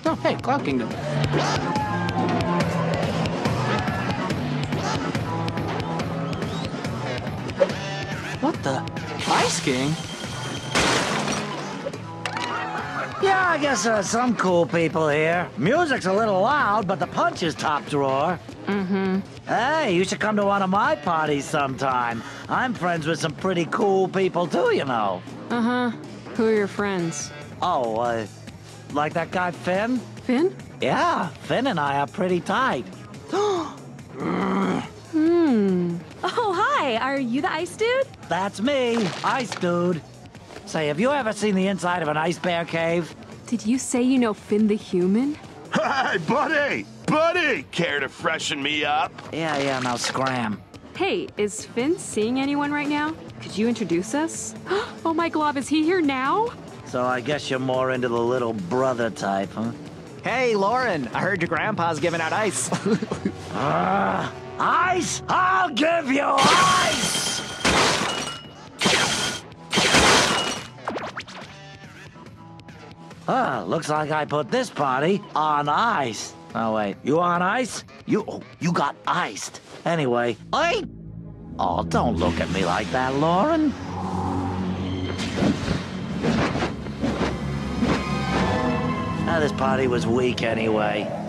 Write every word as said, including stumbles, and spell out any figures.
Oh, hey, Cloud Kingdom. What the? Ice King? Yeah, I guess there's some cool people here. Music's a little loud, but the punch is top drawer. Mm-hmm. Hey, you should come to one of my parties sometime. I'm friends with some pretty cool people too, you know. Uh-huh. Who are your friends? Oh, uh, like that guy Finn? Finn? Yeah, Finn and I are pretty tight. Hmm. Oh, hi. Are you the ice dude? That's me, Ice Dude. Say, have you ever seen the inside of an ice bear cave? Did you say you know Finn the human? Hey, buddy! Buddy! Care to freshen me up? Yeah, yeah, now scram. Hey, is Finn seeing anyone right now? Could you introduce us? Oh my glob, is he here now? So I guess you're more into the little brother type, huh? Hey, Lauren, I heard your grandpa's giving out ice. uh, ice? I'll give you ice! Ah, looks like I put this party on ice. Oh, wait, you on ice? You, oh, you got iced. Anyway, I... Oh, don't look at me like that, Lauren. Ah, this party was weak anyway.